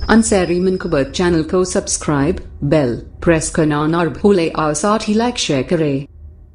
अंसारी मनकबत चैनल को subscribe, bell press करना ना भूले और साथ ही लाइक शेयर करें।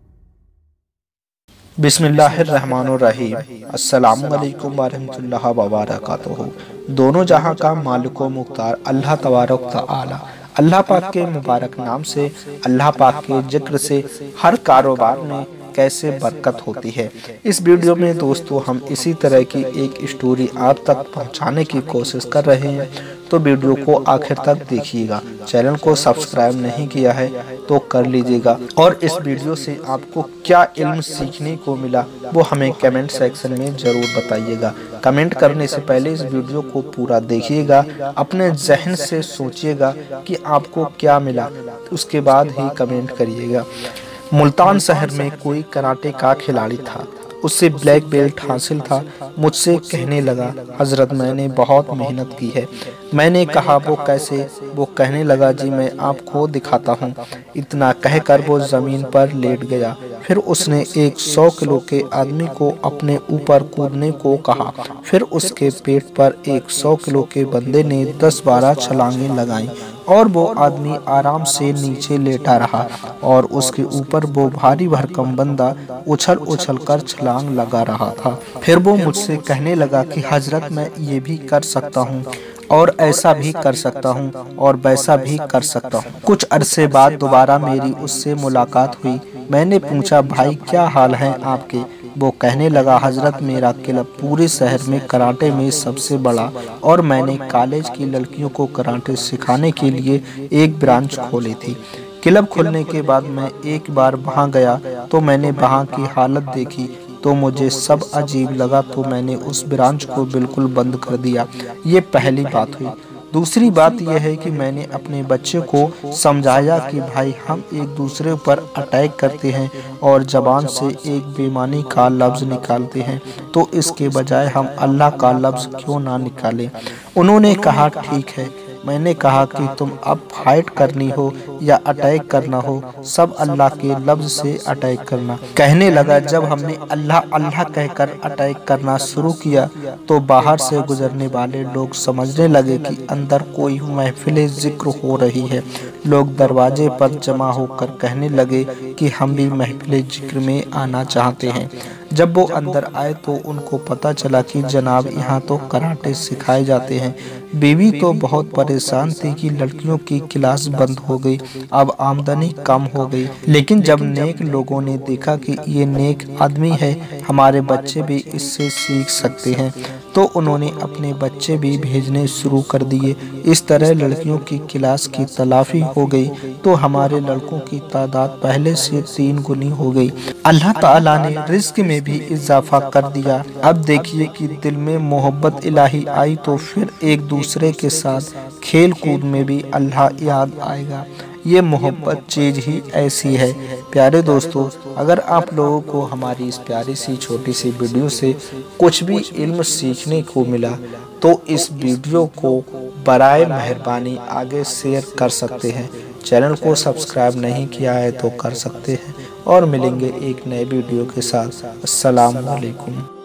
बिस्मिल्लाहिर्रहमानिर्रहीम। अस्सलामुअलैकुम वरहमतुल्लाहि वबरकातुहू। दोनों जहां का मालिक व मुख्तार अल्लाह तबारक तआला, अल्लाह पाक के मुबारक नाम से, अल्लाह पाक के जिक्र से हर कारोबार में कैसे बरकत होती है। इस वीडियो में दोस्तों हम इसी तरह की एक स्टोरी आप तक पहुंचाने की कोशिश कर रहे हैं, तो वीडियो को आखिर तक देखिएगा। चैनल को सब्सक्राइब नहीं किया है तो कर लीजिएगा, और इस वीडियो से आपको क्या इल्म सीखने को मिला वो हमें कमेंट सेक्शन में जरूर बताइएगा। कमेंट करने से पहले इस वीडियो को पूरा देखिएगा, अपने जहन से सोचिएगा कि आपको क्या मिला, उसके बाद ही कमेंट करिएगा। मुल्तान शहर में कोई कराटे का खिलाड़ी था, उससे ब्लैक बेल्ट हासिल था। मुझसे कहने लगा, हजरत मैंने बहुत मेहनत की है। मैंने कहा वो कैसे? वो कहने लगा, जी मैं आपको दिखाता हूँ। इतना कहकर वो जमीन पर लेट गया। फिर उसने एक 100 किलो के आदमी को अपने ऊपर कूदने को कहा। फिर उसके पेट पर एक 100 किलो के बंदे ने 10-12 छलांगें लगाईं और वो आदमी आराम से नीचे लेटा रहा, और उसके ऊपर वो भारी भरकम बंदा उछल उछल कर छलांग लगा रहा था। फिर वो मुझसे कहने लगा कि हजरत मैं ये भी कर सकता हूँ, और ऐसा भी कर सकता हूँ, और वैसा भी कर सकता हूँ। कुछ अरसे बाद दोबारा मेरी उससे मुलाकात हुई। मैंने पूछा, भाई क्या हाल है आपके? वो कहने लगा, हजरत मेरा क्लब पूरे शहर में कराटे में सबसे बड़ा, और मैंने कॉलेज की लड़कियों को कराटे सिखाने के लिए एक ब्रांच खोली थी। क्लब खुलने के बाद मैं एक बार वहां गया तो मैंने वहां की हालत देखी तो मुझे सब अजीब लगा, तो मैंने उस ब्रांच को बिल्कुल बंद कर दिया। ये पहली बात हुई। दूसरी बात यह है कि मैंने अपने बच्चे को समझाया कि भाई हम एक दूसरे पर अटैक करते हैं और ज़बान से एक बेईमानी का लफ्ज़ निकालते हैं, तो इसके बजाय हम अल्लाह का लफ्ज़ क्यों ना निकालें। उन्होंने कहा ठीक है। मैंने कहा कि तुम अब फाइट करनी हो या अटैक करना हो, सब अल्लाह के लफ्ज़ से अटैक करना। कहने लगा, जब हमने अल्लाह अल्लाह कहकर अटैक करना शुरू किया तो बाहर से गुजरने वाले लोग समझने लगे कि अंदर कोई महफिल जिक्र हो रही है। लोग दरवाजे पर जमा होकर कहने लगे कि हम भी महफिल जिक्र में आना चाहते हैं। जब वो अंदर आए तो उनको पता चला कि जनाब यहाँ तो कराटे सिखाए जाते हैं। बीवी तो बहुत परेशान थी कि लड़कियों की क्लास बंद हो गई, अब आमदनी कम हो गई। लेकिन जब नेक लोगों ने देखा कि ये नेक आदमी है, हमारे बच्चे भी इससे सीख सकते हैं, तो उन्होंने अपने बच्चे भी भेजने शुरू कर दिए। इस तरह लड़कियों की क्लास की तलाफी हो गई तो हमारे लड़कों की तादाद पहले से 3 गुनी हो गई। अल्लाह ताला ने रिस्क में भी इजाफा कर दिया। अब देखिए कि दिल में मोहब्बत इलाही आई तो फिर एक दूसरे के साथ खेल कूद में भी अल्लाह याद आएगा। ये मोहब्बत चीज़ ही ऐसी है। प्यारे दोस्तों, अगर आप लोगों को हमारी इस प्यारी सी छोटी सी वीडियो से कुछ भी इल्म सीखने को मिला तो इस वीडियो को बराए मेहरबानी आगे शेयर कर सकते हैं। चैनल को सब्सक्राइब नहीं किया है तो कर सकते हैं, और मिलेंगे एक नए वीडियो के साथ। अस्सलाम वालेकुम।